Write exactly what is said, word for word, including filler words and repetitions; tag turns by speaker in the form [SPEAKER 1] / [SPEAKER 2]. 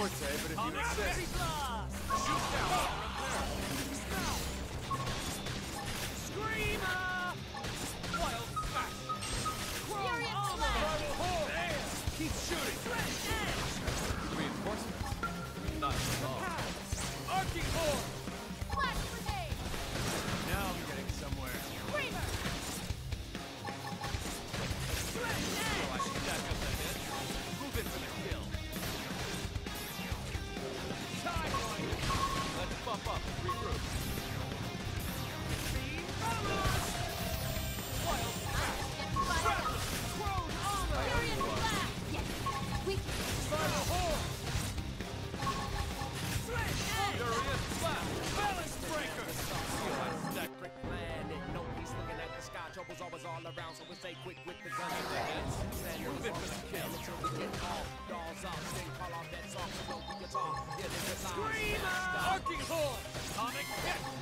[SPEAKER 1] forte, but if you
[SPEAKER 2] Gravity
[SPEAKER 1] insist...
[SPEAKER 2] blast!
[SPEAKER 1] Shoot down!
[SPEAKER 2] Screamer! Wild smash! Chrome
[SPEAKER 3] Furious
[SPEAKER 2] armor!
[SPEAKER 3] slash!
[SPEAKER 2] Primal horn!
[SPEAKER 1] There! Keep shooting!
[SPEAKER 2] Threat edge!
[SPEAKER 1] Reinforcements? Not at all.
[SPEAKER 2] Arcing horn!
[SPEAKER 3] Flash grenade!
[SPEAKER 1] Now I'm getting somewhere.
[SPEAKER 3] Screamer!
[SPEAKER 2] Threat edge!
[SPEAKER 1] Oh, I see that just ahead. Move in for the kill.
[SPEAKER 2] Timeline!
[SPEAKER 1] Let's bump up and regroup.
[SPEAKER 2] Beam balance! Wild smash!
[SPEAKER 3] Fire!
[SPEAKER 2] Chrome armor!
[SPEAKER 3] Furious blast! Yes! Weakness!
[SPEAKER 2] Primal horn! Threat edge!
[SPEAKER 1] Furious blast!
[SPEAKER 2] Balance breaker!
[SPEAKER 1] That quick plan,
[SPEAKER 4] No, he's looking at the sky. Trouble's always all around, so we stay quick with the gun.
[SPEAKER 1] Move it for the kill.
[SPEAKER 4] Until we get off. Dolls up, then call off that song, so don't be guitar. Yeah, there's a line.
[SPEAKER 2] Screamer! Arcing horn! Atomic hit!